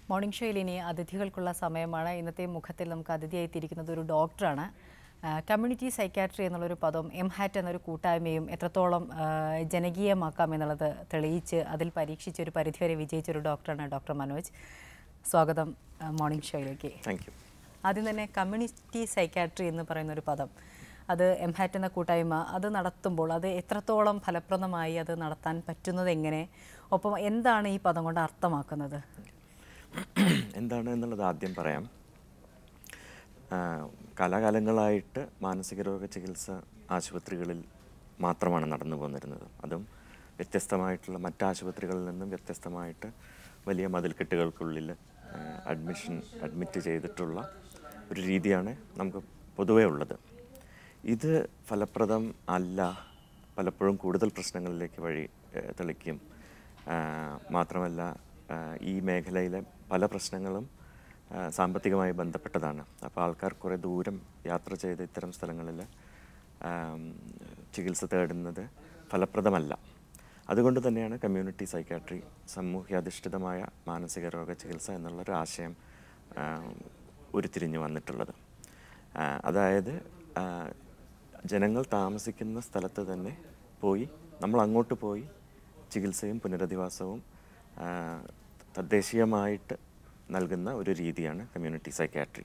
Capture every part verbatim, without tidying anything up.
Morning ഷോയിൽ ഇനി അതിഥികൾക്കുള്ള സമയമാണ്. ഇന്നത്തെ മുഖത്തിൽ നമുക്ക് അതിഥിയായിത്തിരിക്കുന്നത് ഒരു ഡോക്ടറാണ്. കമ്മ്യൂണിറ്റി സൈക്കാട്രി എന്നുള്ളൊരു പദം എം ഹാറ്റ് എന്നൊരു കൂട്ടായ്മയും എത്രത്തോളം ജനകീയമാക്കാം എന്നുള്ളത് തെളിയിച്ച് അതിൽ പരീക്ഷിച്ച് ഒരു പരിധിവരെ വിജയിച്ചൊരു ഡോക്ടറാണ് ഡോക്ടർ മനോജ്. സ്വാഗതം മോർണിംഗ് ഷോയിലേക്ക്. Thank you. ആദ്യം തന്നെ കമ്മ്യൂണിറ്റി സൈക്കാട്രി എന്ന് പറയുന്നൊരു പദം, അത് എം ഹാറ്റ് എന്ന കൂട്ടായ്മ അത് നടത്തുമ്പോൾ അത് എത്രത്തോളം ഫലപ്രദമായി അത് നടത്താൻ പറ്റുന്നത് എങ്ങനെ, ഒപ്പം എന്താണ് ഈ പദം കൊണ്ട് അർത്ഥമാക്കുന്നത്? എന്താണ് എന്നുള്ളത് ആദ്യം പറയാം. കാലാകാലങ്ങളായിട്ട് മാനസിക രോഗ ചികിത്സ ആശുപത്രികളിൽ മാത്രമാണ് നടന്നു പോന്നിരുന്നത്. അതും വ്യത്യസ്തമായിട്ടുള്ള മറ്റ് ആശുപത്രികളിൽ നിന്നും വ്യത്യസ്തമായിട്ട് വലിയ മതിൽക്കെട്ടുകൾക്കുള്ളിൽ അഡ്മിഷൻ അഡ്മിറ്റ് ചെയ്തിട്ടുള്ള ഒരു രീതിയാണ് നമുക്ക് പൊതുവേ ഉള്ളത്. ഇത് ഫലപ്രദം അല്ല, പലപ്പോഴും കൂടുതൽ പ്രശ്നങ്ങളിലേക്ക് വഴി തെളിക്കും. മാത്രമല്ല, ഈ മേഖലയിലെ പല പ്രശ്നങ്ങളും സാമ്പത്തികമായി ബന്ധപ്പെട്ടതാണ്. അപ്പോൾ ആൾക്കാർ കുറേ ദൂരം യാത്ര ചെയ്ത് ഇത്തരം സ്ഥലങ്ങളിൽ ചികിത്സ തേടുന്നത് ഫലപ്രദമല്ല. അതുകൊണ്ട് തന്നെയാണ് കമ്മ്യൂണിറ്റി സൈക്കാട്രി, സാമൂഹ്യാധിഷ്ഠിതമായ മാനസിക രോഗ ചികിത്സ എന്നുള്ളൊരു ആശയം ഉരുത്തിരിഞ്ഞു വന്നിട്ടുള്ളത്. അതായത് ജനങ്ങൾ താമസിക്കുന്ന സ്ഥലത്ത് തന്നെ പോയി നമ്മൾ അങ്ങോട്ട് പോയി ചികിത്സയും പുനരധിവാസവും തദ്ദേശീയമായിട്ട് നൽകുന്ന ഒരു രീതിയാണ് കമ്മ്യൂണിറ്റി സൈക്കാട്രി.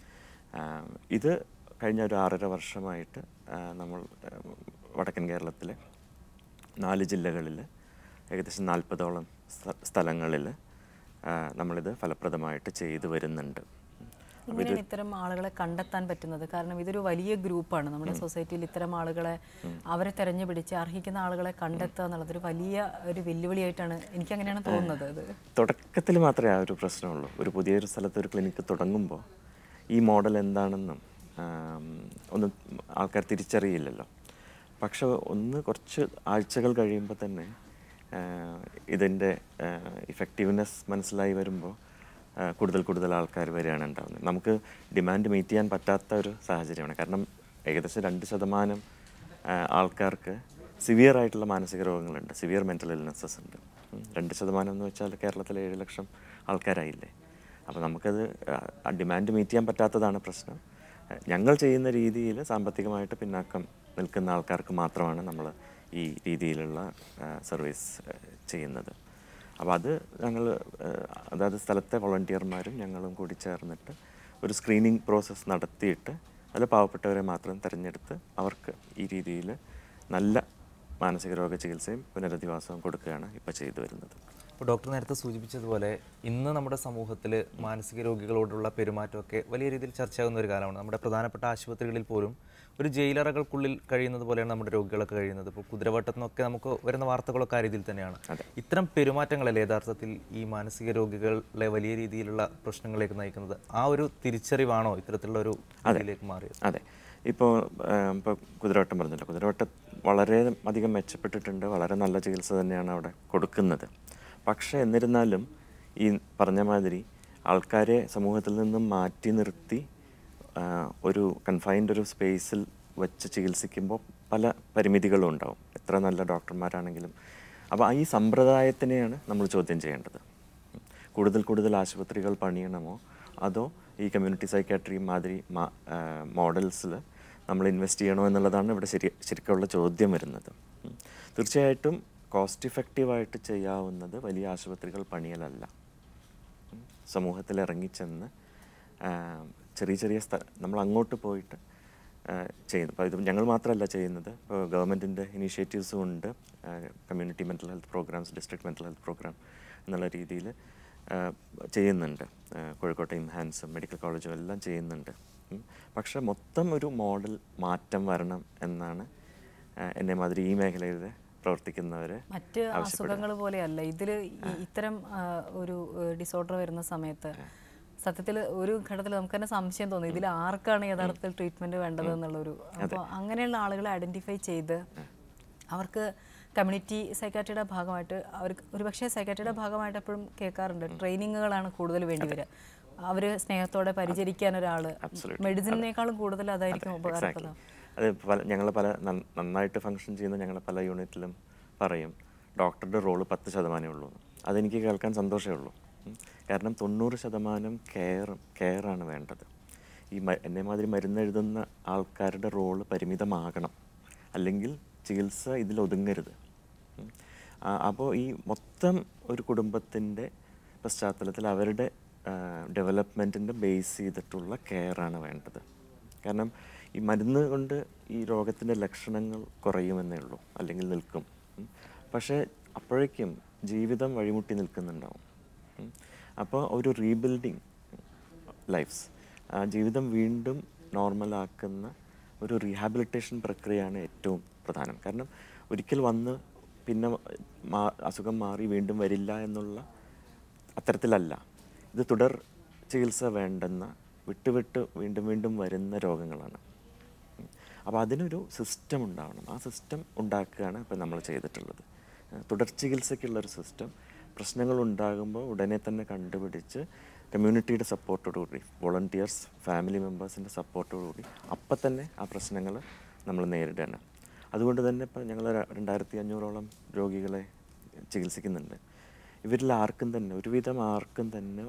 ഇത് കഴിഞ്ഞ ഒരു ആറര വർഷമായിട്ട് നമ്മൾ വടക്കൻ കേരളത്തിലെ നാല് ജില്ലകളിൽ ഏകദേശം നാൽപ്പതോളം സ്ഥലങ്ങളിൽ നമ്മളിത് ഫലപ്രദമായിട്ട് ചെയ്തു വരുന്നുണ്ട്. ഇങ്ങനെയാണ് ഇത്തരം ആളുകളെ കണ്ടെത്താൻ പറ്റുന്നത്? കാരണം ഇതൊരു വലിയ ഗ്രൂപ്പാണ് നമ്മുടെ സൊസൈറ്റിയിൽ. ഇത്തരം ആളുകളെ അവരെ തെരഞ്ഞു പിടിച്ച് അർഹിക്കുന്ന ആളുകളെ കണ്ടെത്തുക എന്നുള്ളതൊരു വലിയ ഒരു വെല്ലുവിളിയായിട്ടാണ് എനിക്ക് അങ്ങനെയാണ് തോന്നുന്നത്. അത് തുടക്കത്തിൽ മാത്രമേ ആ ഒരു പ്രശ്നമുള്ളൂ. ഒരു പുതിയൊരു സ്ഥലത്ത് ഒരു ക്ലിനിക്ക് തുടങ്ങുമ്പോൾ ഈ മോഡൽ എന്താണെന്നും ഒന്നും ആൾക്കാർ തിരിച്ചറിയില്ലല്ലോ. പക്ഷെ ഒന്ന് കുറച്ച് ആഴ്ചകൾ കഴിയുമ്പോൾ തന്നെ ഇതിൻ്റെ ഇഫക്റ്റീവ്നെസ് മനസ്സിലായി വരുമ്പോൾ കൂടുതൽ കൂടുതൽ ആൾക്കാർ വരികയാണ് ഉണ്ടാകുന്നത്. നമുക്ക് ഡിമാൻഡ് മീറ്റ് ചെയ്യാൻ പറ്റാത്ത ഒരു സാഹചര്യമാണ്. കാരണം ഏകദേശം രണ്ട് ശതമാനം ആൾക്കാർക്ക് സിവിയർ ആയിട്ടുള്ള മാനസിക രോഗങ്ങളുണ്ട്, സിവിയർ മെൻ്റൽ ഇൽനെസ്സസ് ഉണ്ട്. രണ്ട് ശതമാനം എന്ന് വെച്ചാൽ കേരളത്തിലെ ഏഴ് ലക്ഷം ആൾക്കാരായില്ലേ. അപ്പോൾ നമുക്കത് ഡിമാൻഡ് മീറ്റ് ചെയ്യാൻ പറ്റാത്തതാണ് പ്രശ്നം. ഞങ്ങൾ ചെയ്യുന്ന രീതിയിൽ സാമ്പത്തികമായിട്ട് പിന്നാക്കം നിൽക്കുന്ന ആൾക്കാർക്ക് മാത്രമാണ് നമ്മൾ ഈ രീതിയിലുള്ള സർവീസ് ചെയ്യുന്നത്. അപ്പോൾ അത് ഞങ്ങൾ, അതായത് സ്ഥലത്തെ വോളണ്ടിയർമാരും ഞങ്ങളും കൂടി ചേർന്നിട്ട് ഒരു സ്ക്രീനിങ് പ്രോസസ്സ് നടത്തിയിട്ട് അതിൽ പാവപ്പെട്ടവരെ മാത്രം തിരഞ്ഞെടുത്ത് അവർക്ക് ഈ രീതിയിൽ നല്ല മാനസിക രോഗ ചികിത്സയും പുനരധിവാസവും കൊടുക്കുകയാണ് ഇപ്പോൾ ചെയ്തു വരുന്നത്. ഇപ്പോൾ ഡോക്ടർ നേരത്തെ സൂചിപ്പിച്ചതുപോലെ ഇന്ന് നമ്മുടെ സമൂഹത്തിൽ മാനസിക രോഗികളോടുള്ള പെരുമാറ്റമൊക്കെ വലിയ രീതിയിൽ ചർച്ചയാകുന്ന ഒരു കാലമാണ്. നമ്മുടെ പ്രധാനപ്പെട്ട ആശുപത്രികളിൽ പോലും ഒരു ജയിലറകൾക്കുള്ളിൽ കഴിയുന്നത് പോലെയാണ് നമ്മുടെ രോഗികളൊക്കെ കഴിയുന്നത്. ഇപ്പോൾ കുതിരവട്ടത്തു നിന്നൊക്കെ നമുക്ക് വരുന്ന വാർത്തകളൊക്കെ ആ രീതിയിൽ തന്നെയാണ്. ഇത്തരം പെരുമാറ്റങ്ങളല്ലേ യഥാർത്ഥത്തിൽ ഈ മാനസിക രോഗികളെ വലിയ രീതിയിലുള്ള പ്രശ്നങ്ങളിലേക്ക് നയിക്കുന്നത്? ആ ഒരു തിരിച്ചറിവാണോ ഇത്തരത്തിലുള്ള ഒരു രീതിയിലേക്ക് മാറിയത്? അതെ, ഇപ്പോൾ ഇപ്പോൾ കുതിരവട്ടം പറഞ്ഞല്ലോ, കുതിരവട്ടം വളരെ അധികം മെച്ചപ്പെട്ടിട്ടുണ്ട്. വളരെ നല്ല ചികിത്സ തന്നെയാണ് അവിടെ കൊടുക്കുന്നത്. പക്ഷേ എന്നിരുന്നാലും ഈ പറഞ്ഞ മാതിരി ആൾക്കാരെ സമൂഹത്തിൽ നിന്നും മാറ്റി നിർത്തി ഒരു കൺഫൈൻഡ് ഒരു സ്പേസിൽ വെച്ച് ചികിത്സിക്കുമ്പോൾ പല പരിമിതികളും ഉണ്ടാവും, എത്ര നല്ല ഡോക്ടർമാരാണെങ്കിലും. അപ്പോൾ ഈ സമ്പ്രദായത്തിനെയാണ് നമ്മൾ ചോദ്യം ചെയ്യേണ്ടത്. കൂടുതൽ കൂടുതൽ ആശുപത്രികൾ പണിയണമോ, അതോ ഈ കമ്മ്യൂണിറ്റി സൈക്കാട്രി മാതിരി മോഡൽസിൽ നമ്മൾ ഇൻവെസ്റ്റ് ചെയ്യണോ എന്നുള്ളതാണ് ഇവിടെ ശരി ശരിക്കുള്ള ചോദ്യം വരുന്നത്. തീർച്ചയായിട്ടും കോസ്റ്റ് ഇഫക്റ്റീവായിട്ട് ചെയ്യാവുന്നത് വലിയ ആശുപത്രികൾ പണിയലല്ല. സമൂഹത്തിൽ ഇറങ്ങിച്ചെന്ന് ചെറിയ ചെറിയ സ്ഥ നമ്മൾ അങ്ങോട്ട് പോയിട്ട് ചെയ്യുന്നു. അപ്പോൾ ഇത് ഞങ്ങൾ മാത്രമല്ല ചെയ്യുന്നത്, ഇപ്പോൾ ഗവൺമെൻറ്റിൻ്റെ ഇനീഷ്യേറ്റീവ്സും ഉണ്ട്. Community mental health programmes, district mental health programme എന്നുള്ള രീതിയിൽ ചെയ്യുന്നുണ്ട്. കോഴിക്കോട്ടെ ഇംഹാൻസും മെഡിക്കൽ കോളേജും എല്ലാം ചെയ്യുന്നുണ്ട്. പക്ഷെ മൊത്തം ഒരു മോഡൽ മാറ്റം വരണം എന്നാണ് എന്നെ മാതിരി ഈ മേഖലയിൽ പ്രവർത്തിക്കുന്നവർ. മറ്റ് അസുഖങ്ങൾ പോലെയല്ല ഇതിൽ ഇത്തരം ഒരു ഡിസോർഡർ വരുന്ന സമയത്ത് സത്യത്തിൽ ഒരു ഘട്ടത്തിൽ നമുക്ക് തന്നെ സംശയം തോന്നി, ഇതിൽ ആർക്കാണ് യഥാർത്ഥത്തിൽ ട്രീറ്റ്മെൻറ്റ് വേണ്ടത് എന്നുള്ളൊരു. അപ്പോൾ അങ്ങനെയുള്ള ആളുകളെ ഐഡൻറ്റിഫൈ ചെയ്ത് അവർക്ക് കമ്മ്യൂണിറ്റി സൈക്കാട്രിയുടെ ഭാഗമായിട്ട് അവർക്ക് ഒരുപക്ഷെ സൈക്കാട്രിയുടെ ഭാഗമായിട്ട് എപ്പോഴും കേൾക്കാറുണ്ട്, ട്രെയിനിങ്ങുകളാണ് കൂടുതൽ വേണ്ടി വരിക. അവർ സ്നേഹത്തോടെ പരിചരിക്കാൻ ഒരാൾ മെഡിസിനേക്കാളും കൂടുതൽ അതായിരിക്കും ഉപകാരപ്രദം. അത് പല ഞങ്ങൾ പല നന്നായിട്ട് ഫങ്ഷൻ ചെയ്യുന്ന ഞങ്ങൾ പല യൂണിറ്റിലും പറയും, ഡോക്ടറുടെ റോള് പത്ത് ശതമാനമേ ഉള്ളൂ. അതെനിക്ക് കേൾക്കാൻ സന്തോഷമേ ഉള്ളൂ. കാരണം തൊണ്ണൂറ് ശതമാനം കെയർ കെയറാണ് വേണ്ടത്. ഈ മ എന്നെ മാതിരി മരുന്നെഴുതുന്ന ആൾക്കാരുടെ റോള് പരിമിതമാകണം, അല്ലെങ്കിൽ ചികിത്സ ഇതിലൊതുങ്ങരുത്. അപ്പോൾ ഈ മൊത്തം ഒരു കുടുംബത്തിൻ്റെ പശ്ചാത്തലത്തിൽ അവരുടെ ഡെവലപ്മെൻറ്റിൻ്റെ ബേസ് ചെയ്തിട്ടുള്ള കെയറാണ് വേണ്ടത്. കാരണം ഈ മരുന്ന് കൊണ്ട് ഈ രോഗത്തിൻ്റെ ലക്ഷണങ്ങൾ കുറയുമെന്നേ ഉള്ളൂ, അല്ലെങ്കിൽ നിൽക്കും. പക്ഷേ അപ്പോഴേക്കും ജീവിതം വഴിമുട്ടി നിൽക്കുന്നുണ്ടാവും. അപ്പോൾ ഒരു റീബിൽഡിങ് ലൈഫ്സ്, ആ ജീവിതം വീണ്ടും നോർമലാക്കുന്ന ഒരു റീഹാബിലിറ്റേഷൻ പ്രക്രിയയാണ് ഏറ്റവും പ്രധാനം. കാരണം ഒരിക്കൽ വന്ന് പിന്നെ മാ അസുഖം മാറി വീണ്ടും വരില്ല എന്നുള്ള അത്തരത്തിലല്ല. ഇത് തുടർ ചികിത്സ വേണ്ടെന്ന വിട്ടുവിട്ട് വീണ്ടും വീണ്ടും വരുന്ന രോഗങ്ങളാണ്. അപ്പോൾ അതിനൊരു സിസ്റ്റം ഉണ്ടാവണം. ആ സിസ്റ്റം ഉണ്ടാക്കുകയാണ് ഇപ്പം നമ്മൾ ചെയ്തിട്ടുള്ളത്. തുടർ ചികിത്സയ്ക്കുള്ളൊരു സിസ്റ്റം, പ്രശ്നങ്ങൾ ഉണ്ടാകുമ്പോൾ ഉടനെ തന്നെ കണ്ടുപിടിച്ച് കമ്മ്യൂണിറ്റിയുടെ സപ്പോർട്ടോടുകൂടി, വോളണ്ടിയേഴ്സ്, ഫാമിലി മെമ്പേഴ്സിൻ്റെ സപ്പോർട്ടോടുകൂടി അപ്പം തന്നെ ആ പ്രശ്നങ്ങൾ നമ്മൾ നേരിടുകയാണ്. അതുകൊണ്ട് തന്നെ ഇപ്പം ഞങ്ങൾ രണ്ടായിരത്തി അഞ്ഞൂറോളം രോഗികളെ ചികിത്സിക്കുന്നുണ്ട്. ഇവരിൽ ആർക്കും തന്നെ, ഒരുവിധം ആർക്കും തന്നെ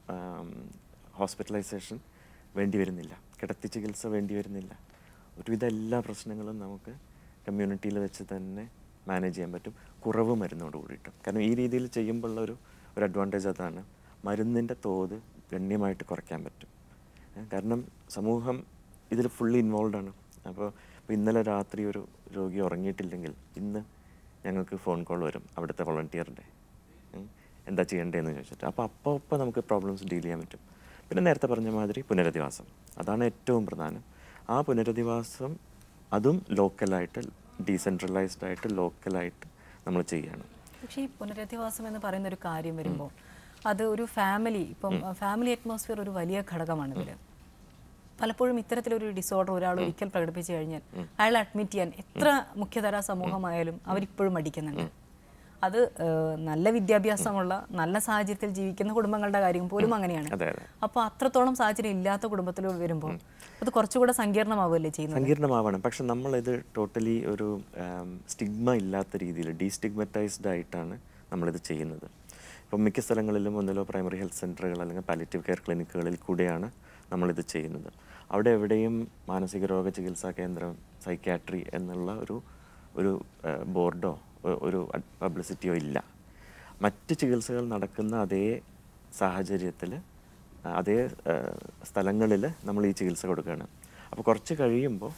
ഹോസ്പിറ്റലൈസേഷൻ വേണ്ടി വരുന്നില്ല, കിടത്തി ചികിത്സ വേണ്ടി വരുന്നില്ല. ഒരുവിധ എല്ലാ പ്രശ്നങ്ങളും നമുക്ക് കമ്മ്യൂണിറ്റിയിൽ വെച്ച് തന്നെ മാനേജ് ചെയ്യാൻ പറ്റും, കുറവ് മരുന്നോട് കൂടിയിട്ട്. കാരണം ഈ രീതിയിൽ ചെയ്യുമ്പോഴുള്ള ഒരു ഒരു അഡ്വാൻറ്റേജ് അതാണ്, മരുന്നിൻ്റെ തോത് ഗണ്യമായിട്ട് കുറയ്ക്കാൻ പറ്റും. കാരണം സമൂഹം ഇതിൽ ഫുള്ളി ഇൻവോൾവ് ആണ്. അപ്പോൾ ഇപ്പോൾ ഇന്നലെ രാത്രി ഒരു രോഗി ഉറങ്ങിയിട്ടില്ലെങ്കിൽ ഇന്ന് ഞങ്ങൾക്ക് ഫോൺ കോൾ വരും അവിടുത്തെ വോളണ്ടിയറിൻ്റെ, എന്താ ചെയ്യേണ്ടതെന്ന് ചോദിച്ചിട്ട്. അപ്പോൾ അപ്പോൾ അപ്പോൾ നമുക്ക് പ്രോബ്ലംസ് ഡീൽ ചെയ്യാൻ പറ്റും. പിന്നെ നേരത്തെ പറഞ്ഞ മാതിരി പുനരധിവാസം, അതാണ് ഏറ്റവും പ്രധാനം. ആ പുനരധിവാസം അതും ലോക്കലായിട്ട്, ഡീസെൻട്രലൈസ്ഡ് ആയിട്ട് ലോക്കലായിട്ട് നമ്മൾ ചെയ്യണം. പക്ഷേ ഈ പുനരധിവാസം എന്ന് പറയുന്ന ഒരു കാര്യം വരുമ്പോൾ അത് ഒരു ഫാമിലി, ഇപ്പം ഫാമിലി അറ്റ്മോസ്ഫിയർ ഒരു വലിയ ഘടകമാണ് ഇതിൽ. പലപ്പോഴും ഇത്തരത്തിലൊരു ഡിസോർഡർ ഒരാൾ ഒരിക്കൽ പ്രകടിപ്പിച്ചു കഴിഞ്ഞാൽ അയാളെ അഡ്മിറ്റ് ചെയ്യാൻ എത്ര മുഖ്യധാരാ സമൂഹമായാലും അവരിപ്പോഴും മടിക്കുന്നുണ്ട്. അത് നല്ല വിദ്യാഭ്യാസമുള്ള നല്ല സാഹചര്യത്തിൽ ജീവിക്കുന്ന കുടുംബങ്ങളുടെ കാര്യം പോലും അങ്ങനെയാണ്. അപ്പോൾ അത്രത്തോളം സാഹചര്യം ഇല്ലാത്ത കുടുംബത്തിൽ വരുമ്പോൾ അത് കുറച്ചുകൂടെ സങ്കീർണമാവുകയല്ലേ ചെയ്യുന്നത്? സങ്കീർണമാവണം. പക്ഷെ നമ്മളിത് ടോട്ടലി ഒരു സ്റ്റിഗ്മ ഇല്ലാത്ത രീതിയിൽ ഡീസ്റ്റിഗ്മറ്റൈസ്ഡ് ആയിട്ടാണ് നമ്മളിത് ചെയ്യുന്നത്. ഇപ്പം മിക്ക സ്ഥലങ്ങളിലും ഒന്നിലോ പ്രൈമറി ഹെൽത്ത് സെൻ്ററുകൾ അല്ലെങ്കിൽ പാലിറ്റീവ് കെയർ ക്ലിനിക്കുകളിൽ കൂടെയാണ് നമ്മളിത് ചെയ്യുന്നത്. അവിടെ എവിടെയും മാനസിക രോഗ ചികിത്സാ കേന്ദ്രം, സൈക്യാട്രി എന്നുള്ള ഒരു ഒരു ബോർഡോ ഒരു പബ്ലിസിറ്റിയോ ഇല്ല. മറ്റ് ചികിത്സകൾ നടക്കുന്ന അതേ സാഹചര്യത്തിൽ, അതേ സ്ഥലങ്ങളിൽ നമ്മൾ ഈ ചികിത്സ കൊടുക്കുകയാണ്. അപ്പോൾ കുറച്ച് കഴിയുമ്പോൾ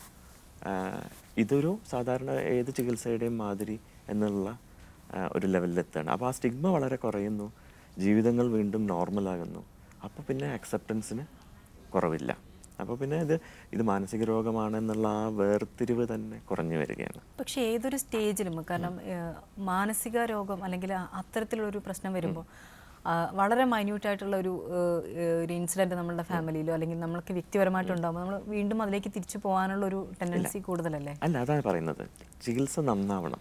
ഇതൊരു സാധാരണ ഏത് ചികിത്സയുടെയും മാതിരി എന്നുള്ള ഒരു ലെവലിലെത്താണ്. അപ്പോൾ ആ സ്റ്റിഗ്മ വളരെ കുറയുന്നു, ജീവിതങ്ങൾ വീണ്ടും നോർമലാകുന്നു. അപ്പോൾ പിന്നെ അക്സെപ്റ്റൻസിന് കുറവില്ല. അപ്പോൾ പിന്നെ ഇത് ഇത് മാനസിക രോഗമാണെന്നുള്ള ആ വേർതിരിവ് തന്നെ കുറഞ്ഞു വരികയാണ്. പക്ഷേ ഏതൊരു സ്റ്റേജിലും, കാരണം മാനസിക രോഗം അല്ലെങ്കിൽ അത്തരത്തിലുള്ളൊരു പ്രശ്നം വരുമ്പോൾ വളരെ മൈന്യൂട്ടായിട്ടുള്ള ഒരു ഒരു ഇൻസിഡൻറ്റ് നമ്മളുടെ ഫാമിലിയിലോ അല്ലെങ്കിൽ നമ്മൾക്ക് വ്യക്തിപരമായിട്ടുണ്ടാകുമ്പോൾ നമ്മൾ വീണ്ടും അതിലേക്ക് തിരിച്ചു പോകാനുള്ള ഒരു ടെൻഡൻസി കൂടുതലല്ലേ? അല്ല, അതാണ് പറയുന്നത്. ചികിത്സ നന്നാവണം.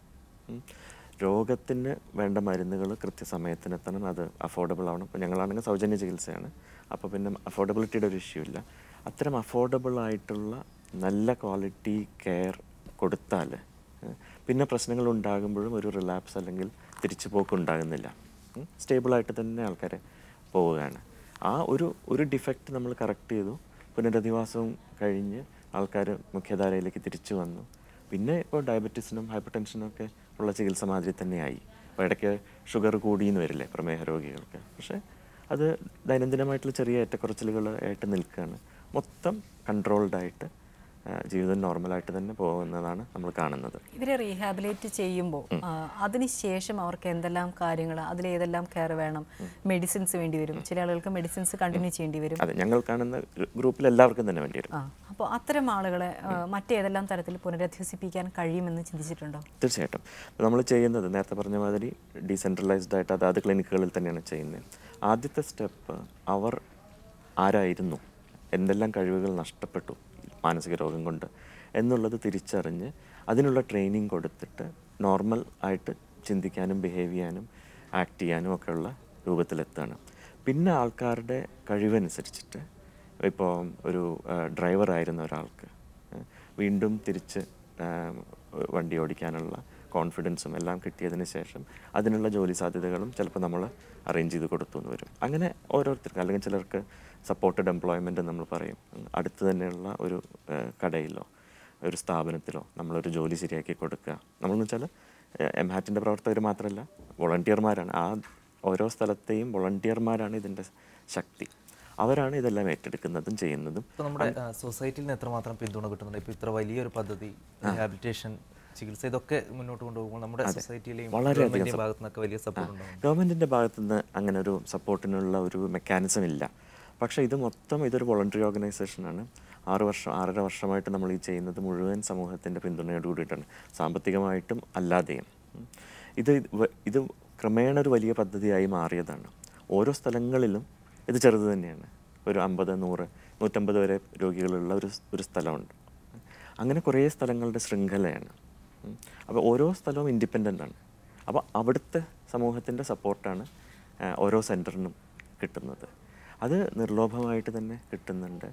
രോഗത്തിന് വേണ്ട മരുന്നുകൾ കൃത്യസമയത്തിനെത്തണം, അത് അഫോർഡബിൾ ആവണം. ഇപ്പോൾ ഞങ്ങളാണെങ്കിൽ സൗജന്യ ചികിത്സയാണ്, അപ്പോൾ പിന്നെ അഫോർഡബിലിറ്റിയുടെ ഒരു ഇഷ്യൂ ഇല്ല. അത്തരം അഫോർഡബിൾ ആയിട്ടുള്ള നല്ല ക്വാളിറ്റി കെയർ കൊടുത്താൽ പിന്നെ പ്രശ്നങ്ങൾ ഉണ്ടാകുമ്പോഴും ഒരു റിലാപ്സ് അല്ലെങ്കിൽ തിരിച്ചു പോക്ക് ഉണ്ടാകുന്നില്ല. സ്റ്റേബിളായിട്ട് തന്നെ ആൾക്കാർ പോവുകയാണ്. ആ ഒരു ഒരു ഡിഫക്റ്റ് നമ്മൾ കറക്റ്റ് ചെയ്തു, പുനരധിവാസവും കഴിഞ്ഞ് ആൾക്കാർ മുഖ്യധാരയിലേക്ക് തിരിച്ചു വന്നു. പിന്നെ ഇപ്പോൾ ഡയബറ്റീസിനും ഹൈപ്പർ ടെൻഷനും ഒക്കെ ഉള്ള ചികിത്സ മാതിരി തന്നെയായി. അപ്പോൾ ഇടയ്ക്ക് ഷുഗർ കൂടിയെന്ന് വരില്ലേ പ്രമേഹ രോഗികൾക്ക്, പക്ഷേ അത് ദൈനംദിനമായിട്ടുള്ള ചെറിയ ഏറ്റക്കുറച്ചിലുകൾ ആയിട്ട് നിൽക്കുകയാണ്. മൊത്തം കൺട്രോൾഡായിട്ട് ജീവിതം നോർമലായിട്ട് തന്നെ പോകുന്നതാണ് നമ്മൾ കാണുന്നത്. ഇവരെ റീഹാബിലേറ്റ് ചെയ്യുമ്പോൾ അതിനുശേഷം അവർക്ക് എന്തെല്ലാം കാര്യങ്ങൾ, അതിലേതെല്ലാം കെയർ വേണം? മെഡിസിൻസ് വേണ്ടി വരും, ചില ആളുകൾക്ക് മെഡിസിൻസ് കണ്ടിന്യൂ ചെയ്യേണ്ടി വരും. അതെ, ഞങ്ങൾ കാണുന്ന ഗ്രൂപ്പിൽ എല്ലാവർക്കും തന്നെ വേണ്ടി വരും. അപ്പോൾ അത്തരം ആളുകളെ മറ്റേതെല്ലാം തരത്തിൽ പുനരധിവസിപ്പിക്കാൻ കഴിയുമെന്ന് ചിന്തിച്ചിട്ടുണ്ടോ? തീർച്ചയായിട്ടും. നമ്മൾ ചെയ്യുന്നത് നേരത്തെ പറഞ്ഞ മാതിരി ഡീസെൻട്രലൈസ്ഡ് ആയിട്ട് അതാത് ക്ലിനിക്കുകളിൽ തന്നെയാണ് ചെയ്യുന്നത്. ആദ്യത്തെ സ്റ്റെപ്പ് അവർ ആരായിരുന്നു, എന്തെല്ലാം കഴിവുകൾ നഷ്ടപ്പെട്ടു മാനസിക രോഗം കൊണ്ട് എന്നുള്ളത് തിരിച്ചറിഞ്ഞ് അതിനുള്ള ട്രെയിനിങ് കൊടുത്തിട്ട് നോർമൽ ആയിട്ട് ചിന്തിക്കാനും ബിഹേവ് ചെയ്യാനും ആക്ട് ചെയ്യാനും ഒക്കെയുള്ള രൂപത്തിലെത്തുകയാണ്. പിന്നെ ആൾക്കാരുടെ കഴിവനുസരിച്ചിട്ട്, ഇപ്പോൾ ഒരു ഡ്രൈവറായിരുന്ന ഒരാൾക്ക് വീണ്ടും തിരിച്ച് വണ്ടി ഓടിക്കാനുള്ള കോൺഫിഡൻസും എല്ലാം കിട്ടിയതിന് ശേഷം അതിനുള്ള ജോലി സാധ്യതകളും ചിലപ്പോൾ നമ്മൾ അറേഞ്ച് ചെയ്ത് കൊടുത്തു എന്ന് വരും. അങ്ങനെ ഓരോരുത്തർക്ക്, അല്ലെങ്കിൽ ചിലർക്ക് സപ്പോർട്ടഡ് എംപ്ലോയ്മെൻറ്റ് നമ്മൾ പറയും. അടുത്ത് തന്നെയുള്ള ഒരു കടയിലോ ഒരു സ്ഥാപനത്തിലോ നമ്മളൊരു ജോലി ശരിയാക്കി കൊടുക്കുക. നമ്മളെന്ന് വെച്ചാൽ എം ഹാറ്റിൻ്റെ പ്രവർത്തകർ മാത്രമല്ല, വോളണ്ടിയർമാരാണ്. ആ ഓരോ സ്ഥലത്തെയും വോളണ്ടിയർമാരാണ് ഇതിൻ്റെ ശക്തി. അവരാണ് ഇതെല്ലാം ഏറ്റെടുക്കുന്നതും ചെയ്യുന്നതും. ഇപ്പോൾ നമ്മുടെ സൊസൈറ്റിയിൽ നിന്ന് എത്രമാത്രം പിന്തുണ കിട്ടുന്നുണ്ട്? ഇപ്പോൾ ഇത്ര വലിയൊരു പദ്ധതി, റിഹാബിലിറ്റേഷൻ, ചികിത്സ, ഇതൊക്കെ മുന്നോട്ട് കൊണ്ടുപോകുമ്പോൾ നമ്മുടെ സൊസൈറ്റിയിലെയും വളരെയധികം ഭാഗത്തു നിന്നൊക്കെ വലിയ സപ്പോർട്ട് ഉണ്ടാവും. ഗവൺമെൻറ്റിൻ്റെ ഭാഗത്തു നിന്ന് അങ്ങനെ ഒരു സപ്പോർട്ടിനുള്ള ഒരു മെക്കാനിസം ഇല്ല. പക്ഷേ ഇത് മൊത്തം ഇതൊരു വോളണ്ടറി ഓർഗനൈസേഷനാണ്. ആറ് വർഷം ആറര വർഷമായിട്ട് നമ്മൾ ഈ ചെയ്യുന്നത് മുഴുവൻ സമൂഹത്തിൻ്റെ പിന്തുണയോട് കൂടിയിട്ടാണ്, സാമ്പത്തികമായിട്ടും അല്ലാതെയും. ഇത് ഇത് ക്രമേണ ഒരു വലിയ പദ്ധതിയായി മാറിയതാണ്. ഓരോ സ്ഥലങ്ങളിലും ഇത് ചെറുത് തന്നെയാണ്. ഒരു അമ്പത് നൂറ് നൂറ്റമ്പത് വരെ രോഗികളുള്ള ഒരു ഒരു സ്ഥലമുണ്ട്. അങ്ങനെ കുറേ സ്ഥലങ്ങളുടെ ശൃംഖലയാണ്. അപ്പോൾ ഓരോ സ്ഥലവും ഇൻഡിപെൻഡൻ്റ് ആണ്. അപ്പോൾ അവിടുത്തെ സമൂഹത്തിൻ്റെ സപ്പോർട്ടാണ് ഓരോ സെൻറ്ററിനും കിട്ടുന്നത്. അത് നിർലോഭമായിട്ട് തന്നെ കിട്ടുന്നുണ്ട്.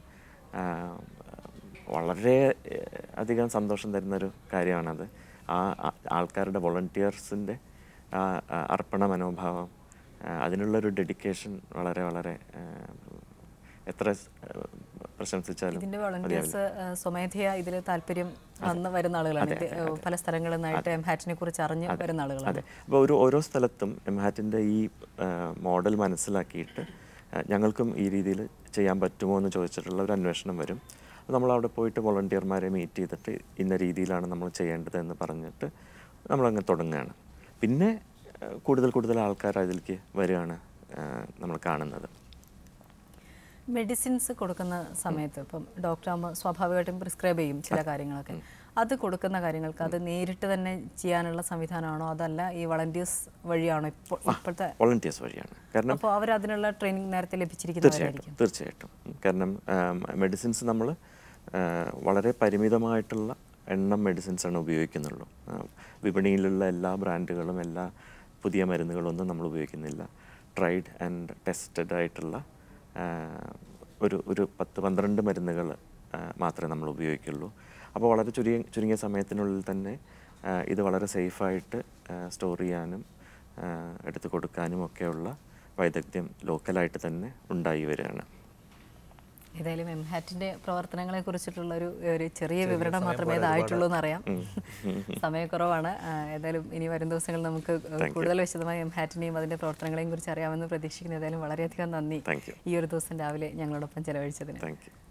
വളരെ അധികം സന്തോഷം തരുന്നൊരു കാര്യമാണത്. ആ ആൾക്കാരുടെ വോളണ്ടിയേഴ്സിൻ്റെ ആ അർപ്പണ മനോഭാവം, അതിനുള്ളൊരു ഡെഡിക്കേഷൻ വളരെ വളരെ എത്ര പ്രശംസിച്ചാലും. ഇതിൻ്റെ വോളണ്ടിയേഴ്സ് സ്വമേധയാ ഇതിൽ താല്പര്യം വന്ന് വരുന്ന ആളുകളാണ്. പല സ്ഥലങ്ങളിൽ നിന്നായിട്ട് എം ഹാറ്റിനെ കുറിച്ച് അറിഞ്ഞ് വരുന്ന ആളുകളാണ്. അതെ. അപ്പോൾ ഒരു ഓരോ സ്ഥലത്തും എം ഹാറ്റിൻ്റെ ഈ മോഡൽ മനസ്സിലാക്കിയിട്ട് ഞങ്ങൾക്കും ഈ രീതിയിൽ ചെയ്യാൻ പറ്റുമോ എന്ന് ചോദിച്ചിട്ടുള്ള ഒരു അന്വേഷണം വരും. നമ്മളവിടെ പോയിട്ട് വോളണ്ടിയർമാരെ മീറ്റ് ചെയ്തിട്ട് ഇന്ന രീതിയിലാണ് നമ്മൾ ചെയ്യേണ്ടത് എന്ന് പറഞ്ഞിട്ട് നമ്മളങ്ങ് തുടങ്ങുകയാണ്. പിന്നെ കൂടുതൽ കൂടുതൽ ആൾക്കാർ അതിലേക്ക് വരികയാണ് നമ്മൾ കാണുന്നത്. മെഡിസിൻസ് കൊടുക്കുന്ന സമയത്ത് ഇപ്പം ഡോക്ടറാകുമ്പോൾ സ്വാഭാവികമായിട്ടും പ്രിസ്ക്രൈബ് ചെയ്യും ചില കാര്യങ്ങളൊക്കെ. അത് കൊടുക്കുന്ന കാര്യങ്ങൾക്ക് അത് നേരിട്ട് തന്നെ ചെയ്യാനുള്ള സംവിധാനമാണോ, അതല്ല ഈ വളണ്ടിയേഴ്സ് വഴിയാണോ ഇപ്പോൾ ഇപ്പോഴത്തെ? വോളണ്ടിയേഴ്സ് വഴിയാണ്. കാരണം അപ്പോൾ അവർ അതിനുള്ള ട്രെയിനിങ് നേരത്തെ ലഭിച്ചിരിക്കുന്നതായിരിക്കും. തീർച്ചയായിട്ടും. കാരണം മെഡിസിൻസ് നമ്മൾ വളരെ പരിമിതമായിട്ടുള്ള എണ്ണം മെഡിസിൻസാണ് ഉപയോഗിക്കുന്നുള്ളൂ. വിപണിയിലുള്ള എല്ലാ ബ്രാൻഡുകളും എല്ലാ പുതിയ മരുന്നുകളൊന്നും നമ്മൾ ഉപയോഗിക്കുന്നില്ല. ട്രൈഡ് ആൻഡ് ടെസ്റ്റഡ് ആയിട്ടുള്ള ഒരു ഒരു പത്ത് പന്ത്രണ്ട് മരുന്നുകൾ മാത്രമേ നമ്മൾ ഉപയോഗിക്കുള്ളൂ. അപ്പോൾ വളരെ ചുരുങ്ങിയ ചുരുങ്ങിയ സമയത്തിനുള്ളിൽ തന്നെ ഇത് വളരെ സേഫായിട്ട് സ്റ്റോർ ചെയ്യാനും എടുത്തു കൊടുക്കാനും ഒക്കെയുള്ള വൈദഗ്ധ്യം ലോക്കലായിട്ട് തന്നെ ഉണ്ടായി വരികയാണ്. ഏതായാലും എം ഹാറ്റിൻ്റെ പ്രവർത്തനങ്ങളെ കുറിച്ചിട്ടുള്ള ഒരു ഒരു ചെറിയ വിവരണം മാത്രമേ ഇതായിട്ടുള്ളൂ എന്നറിയാം. സമയക്കുറവാണ്. ഏതായാലും ഇനി വരും ദിവസങ്ങളിൽ നമുക്ക് കൂടുതൽ വിശദമായി എം ഹാറ്റിനെയും അതിൻ്റെ പ്രവർത്തനങ്ങളെയും കുറിച്ച് അറിയാമെന്ന് പ്രതീക്ഷിക്കുന്നു. ഏതായാലും വളരെയധികം നന്ദി ഈ ഒരു ദിവസം രാവിലെ ഞങ്ങളോടൊപ്പം ചെലവഴിച്ചതിന്.